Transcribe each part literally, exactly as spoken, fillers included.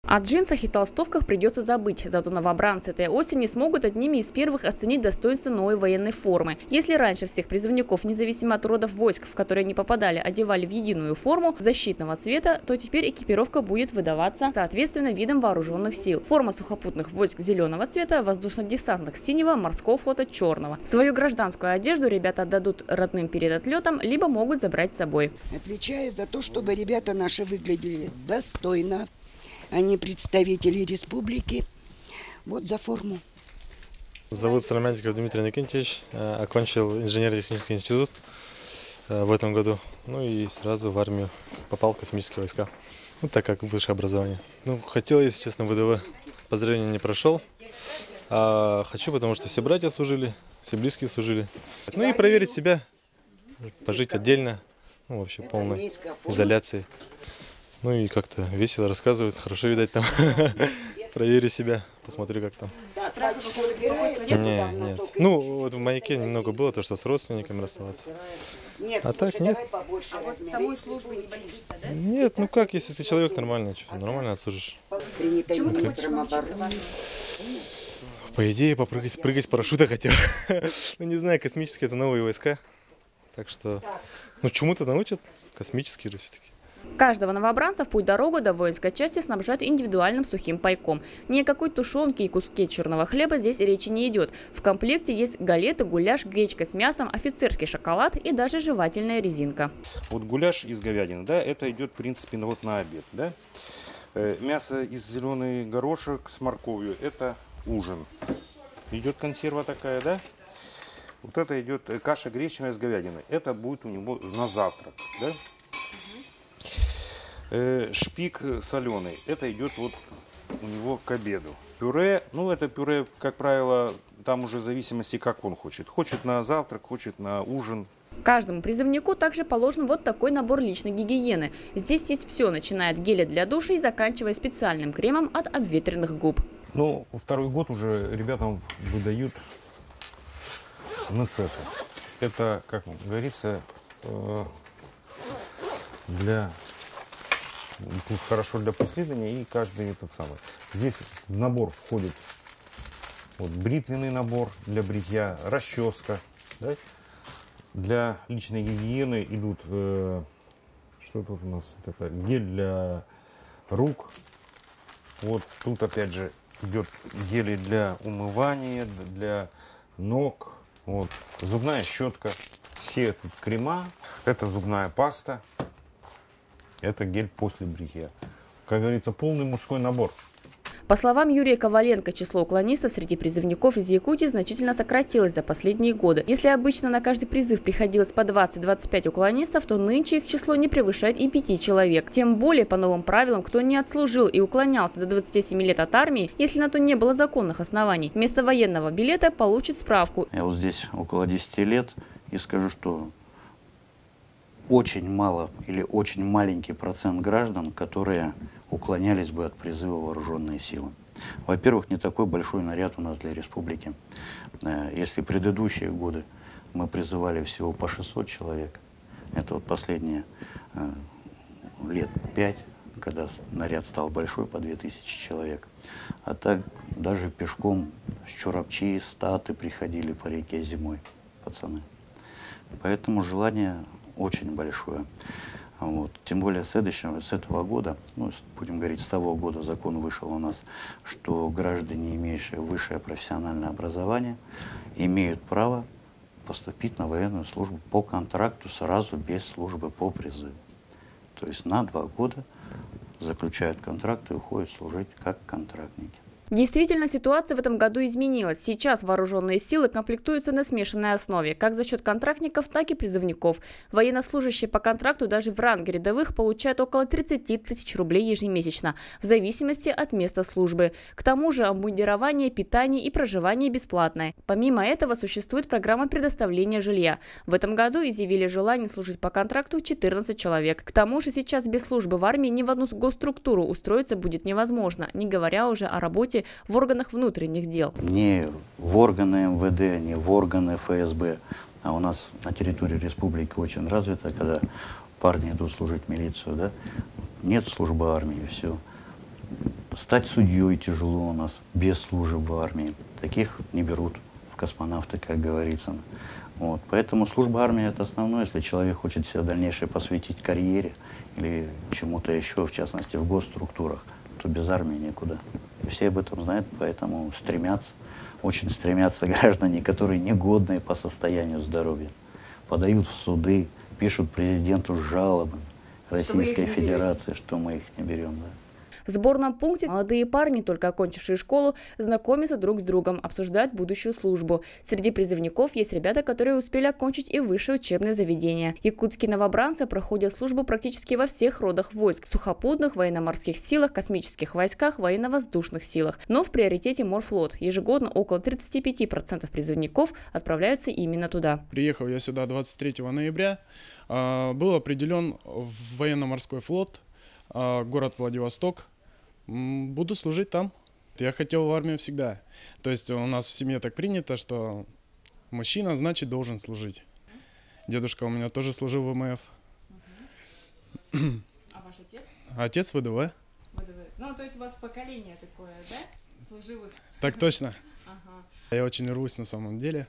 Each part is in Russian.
О джинсах и толстовках придется забыть, зато новобранцы этой осени смогут одними из первых оценить достоинство новой военной формы. Если раньше всех призывников, независимо от родов войск, в которые они попадали, одевали в единую форму защитного цвета, то теперь экипировка будет выдаваться соответственно видам вооруженных сил. Форма сухопутных войск зеленого цвета, воздушно-десантных синего, морского флота черного. Свою гражданскую одежду ребята отдадут родным перед отлетом, либо могут забрать с собой. Отвечаю за то, чтобы ребята наши выглядели достойно. Они представители республики. Вот за форму. Зовут Соломятников Дмитрий Никентьевич. Окончил инженерно-технический институт в этом году. Ну и сразу в армию попал в космические войска. Ну, так как высшее образование. Ну, хотел, если честно, в ВДВ. По зрению не прошел. А хочу, потому что все братья служили, все близкие служили. Ну и проверить себя, пожить отдельно, ну, вообще полной изоляции. Ну и как-то весело рассказывают, хорошо, видать, там. Проверю себя, посмотрю, как там. Нет, нет. Ну, вот в маяке немного было, то, что с родственниками расставаться. А так нет. А вот самой службы не боишься, да? Нет, ну как, если ты человек нормальный, что, нормально отслужишь. Чему ты хочешь научиться? По идее, попрыгать, прыгать с парашюта хотел. Ну, не знаю, космические это новые войска. Так что, ну, чему-то научат, космические же все-таки. Каждого новобранца в путь-дорогу до воинской части снабжают индивидуальным сухим пайком. Ни о какой тушенке и куске черного хлеба здесь речи не идет. В комплекте есть галеты, гуляш, гречка с мясом, офицерский шоколад и даже жевательная резинка. Вот гуляш из говядины, да, это идет в принципе на, вот на обед, да. Мясо из зеленый горошек с морковью, это ужин. Идет консерва такая, да. Вот это идет каша гречневая с говядиной, это будет у него на завтрак, да. Шпик соленый, это идет вот у него к обеду. Пюре, ну это пюре, как правило, там уже в зависимости, как он хочет. Хочет на завтрак, хочет на ужин. Каждому призывнику также положен вот такой набор личной гигиены. Здесь есть все, начиная от геля для душа и заканчивая специальным кремом от обветренных губ. Ну, второй год уже ребятам выдают эн эс эс. Это, как говорится, для... Тут хорошо для преследования, и каждый этот самый. Здесь в набор входит вот, бритвенный набор для бритья, расческа. Да? Для личной гигиены идут, э, что тут у нас, это гель для рук. Вот тут опять же идет гели для умывания, для ног. Вот. Зубная щетка, все тут крема, это зубная паста. Это гель после бритья. Как говорится, полный мужской набор. По словам Юрия Коваленко, число уклонистов среди призывников из Якутии значительно сократилось за последние годы. Если обычно на каждый призыв приходилось по двадцать-двадцать пять уклонистов, то нынче их число не превышает и пяти человек. Тем более, по новым правилам, кто не отслужил и уклонялся до двадцати семи лет от армии, если на то не было законных оснований, вместо военного билета получит справку. Я вот здесь около десяти лет и скажу, что очень мало или очень маленький процент граждан, которые уклонялись бы от призыва в вооруженные силы. Во-первых, не такой большой наряд у нас для республики. Если предыдущие годы мы призывали всего по шестьсот человек, это вот последние лет пять, когда наряд стал большой, по две тысячи человек. А так даже пешком с Чурапчи, Статы приходили по реке зимой пацаны. Поэтому желание очень большое. Вот. Тем более с, следующего, с этого года, ну, будем говорить, с того года закон вышел у нас, что граждане, имеющие высшее профессиональное образование, имеют право поступить на военную службу по контракту сразу без службы по призыву. То есть на два года заключают контракт и уходят служить как контрактники. Действительно, ситуация в этом году изменилась. Сейчас вооруженные силы комплектуются на смешанной основе, как за счет контрактников, так и призывников. Военнослужащие по контракту даже в ранге рядовых получают около тридцати тысяч рублей ежемесячно, в зависимости от места службы. К тому же обмундирование, питание и проживание бесплатное. Помимо этого существует программа предоставления жилья. В этом году изъявили желание служить по контракту четырнадцать человек. К тому же сейчас без службы в армии ни в одну госструктуру устроиться будет невозможно, не говоря уже о работе в органах внутренних дел. Не в органы эм вэ дэ, не в органы эф эс бэ, а у нас на территории республики очень развито, когда парни идут служить в милицию, да, нет службы армии, все. Стать судьей тяжело у нас, без службы в армии. Таких не берут в космонавты, как говорится. Вот. Поэтому служба армии – это основное, если человек хочет себя дальнейшее посвятить карьере или чему-то еще, в частности, в госструктурах, то без армии никуда. И все об этом знают, поэтому стремятся, очень стремятся граждане, которые негодные по состоянию здоровья. Подают в суды, пишут президенту жалобы Российской Федерации, что мы их не берем. Да. В сборном пункте молодые парни, только окончившие школу, знакомятся друг с другом, обсуждают будущую службу. Среди призывников есть ребята, которые успели окончить и высшее учебное заведение. Якутские новобранцы проходят службу практически во всех родах войск – сухопутных, военно-морских силах, космических войсках, военно-воздушных силах. Но в приоритете морфлот. Ежегодно около тридцати пяти процентов призывников отправляются именно туда. Приехал я сюда двадцать третьего ноября. Был определен в военно-морской флот, город Владивосток. Буду служить там. Я хотел в армию всегда. То есть у нас в семье так принято, что мужчина, значит, должен служить. Дедушка у меня тоже служил в ВМФ. А ваш отец? Отец ВДВ. ВДВ. Ну, то есть у вас поколение такое, да? Служивых? Так точно. Ага. Я очень рвусь на самом деле.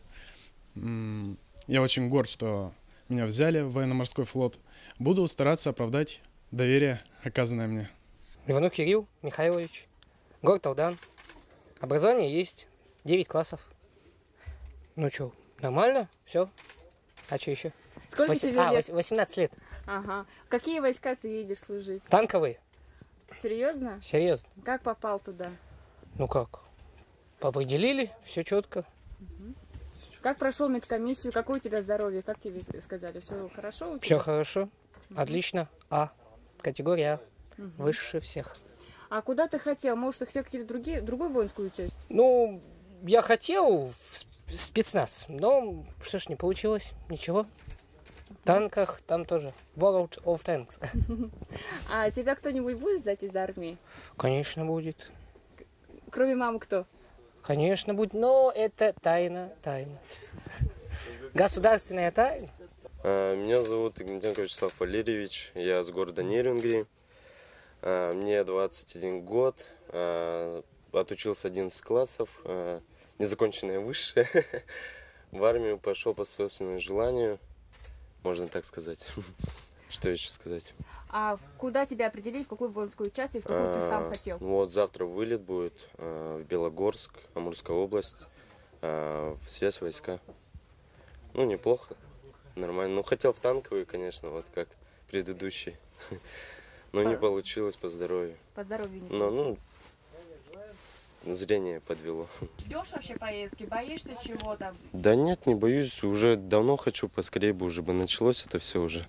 Я очень горд, что меня взяли в военно-морской флот. Буду стараться оправдать доверие, оказанное мне. Иванов Кирилл Михайлович, город Алдан. Образование есть, девять классов. Ну что, нормально, все. А что еще? Сколько Вось... тебе а, лет? восемнадцать лет. Ага. В какие войска ты едешь служить? Танковые. Серьезно? Серьезно. Как попал туда? Ну как? Определили, все четко. Угу. Как прошел медкомиссию? Какое у тебя здоровье? Как тебе сказали? Все хорошо? Все хорошо. Угу. Отлично. А. Категория А. Угу. Выше всех. А куда ты хотел? Может, ты хотел какие-то другие, другую воинскую часть? Ну, я хотел в спецназ, но что ж, не получилось. Ничего. В танках там тоже. World of Tanks. А тебя кто-нибудь будет ждать из армии? Конечно, будет. Кроме мамы кто? Конечно, будет, но это тайна, тайна. Государственная тайна. Меня зовут Игнатенко Вячеслав Валерьевич, я с города Нерюнгри. Мне двадцать один год, отучился одиннадцать классов, незаконченное высшее. В армию пошел по собственному желанию, можно так сказать. Что еще сказать? А куда тебя определили, в какую воинскую часть и в какую ты сам хотел? Вот завтра вылет будет в Белогорск, Амурская область, в связь войска. Ну, неплохо, нормально. Ну, хотел в танковый, конечно, вот как предыдущий. Но по... не получилось по здоровью. По здоровью не Но, ну, зрение подвело. Ждешь вообще поездки? Боишься чего-то? Да нет, не боюсь. Уже давно хочу, поскорее бы уже бы началось это все уже.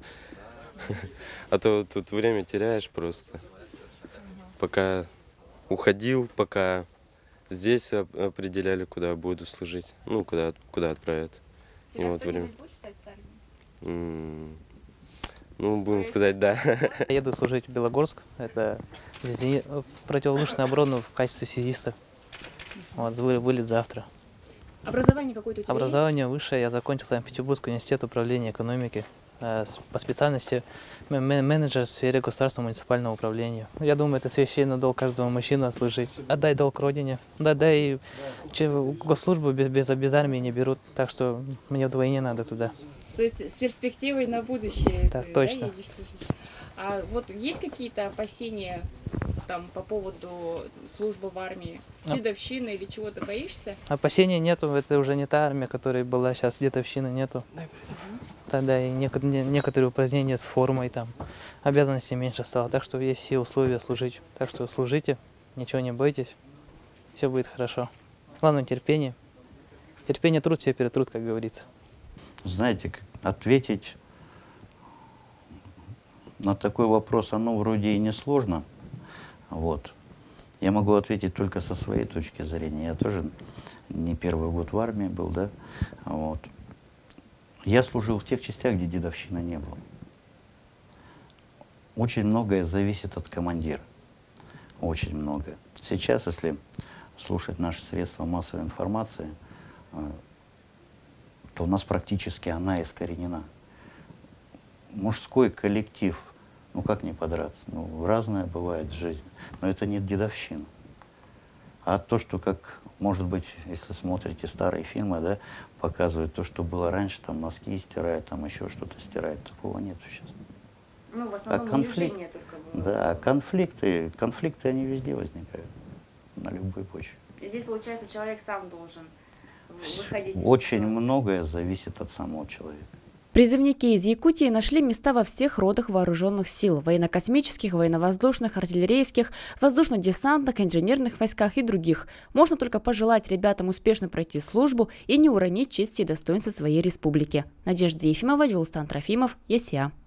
А то тут время теряешь просто. Пока уходил, пока здесь определяли, куда буду служить. Ну, куда, куда отправят. Тебя вот кто-нибудь будет считать с армией? Ну, будем сказать, да. Я еду служить в Белогорск. Это противовоздушную оборону в качестве связиста. Вот, вылет завтра. Образование какое-то у тебя Образование есть? высшее. Я закончил Санкт-Петербургский университет управления экономики. По специальности менеджер в сфере государственного муниципального управления. Я думаю, это священный долг каждого мужчины служить. Отдай долг родине. Да, да и госслужбу без, без, без армии не берут. Так что мне вдвойне надо туда. То есть с перспективой на будущее. Так, ты, точно. Да, едешь служить? А вот есть какие-то опасения там по поводу службы в армии? А... Дедовщины или чего-то боишься? Опасений нету. Это уже не та армия, которая была сейчас. Дедовщины нету. Угу. Тогда и некоторые упразднения с формой, там, обязанностей меньше стало. Так что есть все условия служить. Так что служите, ничего не бойтесь, все будет хорошо. Главное терпение. Терпение, труд, все перетрут, как говорится. Знаете, ответить на такой вопрос, оно вроде и не сложно. Вот. Я могу ответить только со своей точки зрения. Я тоже не первый год в армии был, да. Вот. Я служил в тех частях, где дедовщины не было. Очень многое зависит от командира. Очень многое. Сейчас, если слушать наши средства массовой информации, то у нас практически она искоренена. Мужской коллектив Ну как не подраться? Ну разное бывает в жизни, но это не дедовщина. А то, что как, может быть, если смотрите старые фильмы, да, показывают то, что было раньше, там носки стирают, там еще что-то стирают, такого нету сейчас. Ну, в основном а конфликт, унижение только было. Да, конфликты, конфликты, они везде возникают, на любой почве. И здесь, получается, человек сам должен выходить из Очень ситуации. многое зависит от самого человека. Призывники из Якутии нашли места во всех родах вооруженных сил – военно-космических, военно-воздушных, артиллерийских, воздушно-десантных, инженерных войсках и других. Можно только пожелать ребятам успешно пройти службу и не уронить чести и достоинства своей республики. Надежда Ефимова, Джилстан Трофимов, ЕСЯ.